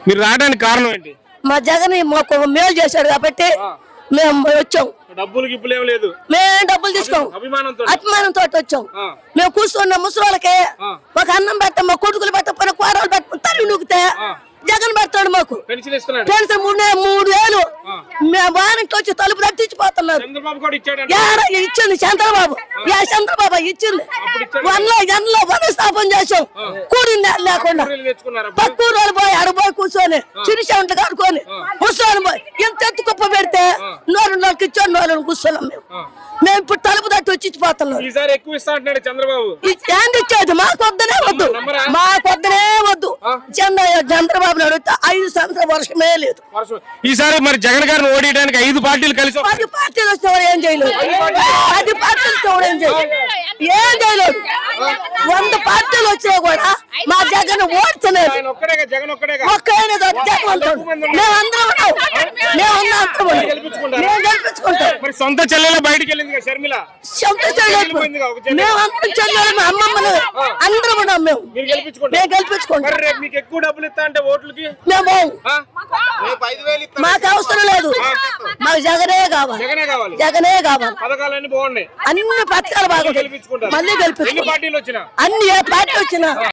మీరు రావడానికి కారణం ఏంటి? మా జగన్ మాకు మేలు చేశాడు కాబట్టి మేము వచ్చాం. డబ్బులు గిప్పులు ఏం లేదు, మేము డబ్బులు తీసుకోం, అభిమానంతో వచ్చాం. మేము కూర్చున్న ముసలికి ఒక అన్నం పెట్టాం, మా కొడుకులు పెట్టకపోయినా కూరలు పెట్ట తల్లి నూకితే జగన్ పెడతాడు మాకు పెన్షన్ 3,000. మేము వారంటీ వచ్చి తలుపు తట్టించిపోతున్నారు. ఇచ్చింది చంద్రబాబు, చంద్రబాబు ఇచ్చింది. ఎండలో వనస్థాపన చేసాం, కూడింది లేకుండా. పక్కూరు వాళ్ళు పోయి అడబోయి కూర్చొని చిరుసెంట్లు కడుకొని ముసలి పోయి ఎంత ఎత్తు కుప్ప పెడితే నోరుకి ఇచ్చాడు, నోరు కూర్చోన్నాం. మేము ఇప్పుడు తలుపు తట్టి వచ్చి ఇచ్చిపోతున్నాం. ఏంది ఇచ్చేది? మాకు వద్దనే వద్దు, మాకు వద్దనే వద్దు. చంద్రబాబు నాయుడు 5 సంవత్సరాల వర్షమే లేదు. ఈసారి మరి జగన్ గారిని ఓడించడానికి 5 పార్టీలు కలిసి 10 పార్టీలు వచ్చినవాడు ఏం చేయలేదు. 10 పార్టీలు వచ్చినవాడు ఏం చేయలేదు. 100 పార్టీలు వచ్చినా కూడా మా జగన్ ఓడుతున్నారు. ఒక్కడే జగన్ అంటాడు. మేమందరం ఉన్నాం, మేము గెలిపించుకుంటాం. సొంత చెల్లెల బయటికి వెళ్ళింది షర్మిల, మేమందరం చెల్లెలు, మా అమ్మమ్మలు అందరం ఉన్నాం. మేము గెలిపించుకుంటాం. మీకు ఎక్కువ డబ్బులు ఇస్తా అంటే ఓట్లకి మేము మాకు అవసరం లేదు, మాకు జగనే కావాలి, జగనే కావాలి. పథకాలన్నీ బాగున్నాయి, అన్ని పథకాలు బాగా మళ్ళీ గెలిపించుకుంటాం. పార్టీలు వచ్చినా అన్ని ఏ పార్టీ వచ్చినా